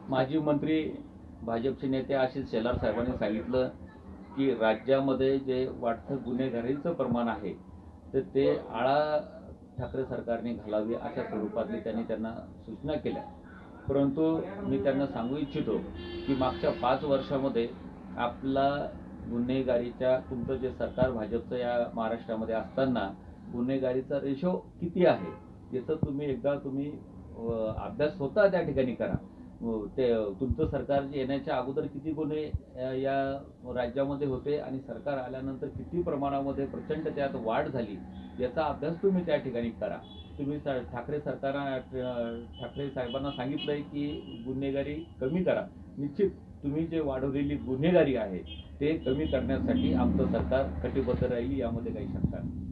माजी मंत्री भाजपचे नेते आशिष शेलार साहेबांनी सांगितलं की राज्यामध्ये जे वाढतं गुन्हेगारीचं प्रमाण आहे तर ते आळा ठाकरे सरकारने घालावी अशा स्वरूपातली त्यांना सूचना केल्या। परंतु मी त्यांना सांगू इच्छितो की मागच्या 5 वर्षामध्ये आपला गुन्हेगारीच्या तुमचं जे सरकार भाजपचं या महाराष्ट्रामध्ये असताना गुन्हेगारीचा रेशो किती आहे याचा तुम्ही एकदा अभ्यास स्वतः त्या ठिकाणी करा। ते तुमचं सरकार येण्याच्या अगोदर किती गुन्हे या राज्यामध्ये होते आणि सरकार आल्यानंतर किती प्रमाणामध्ये प्रचंड त्यात वाढ झाली याचा अभ्यास तुम्ही त्या ठिकाणी करा। तुम्ही ठाकरे साहेबांना सांगितलंय की गुन्हेगारी कमी करा। निश्चित तुम्ही जे वाढवलेली गुन्हेगारी आहे ते कमी करण्यासाठी आमचं सरकार कटिबद्ध राहील यामध्ये काही शंका नाही।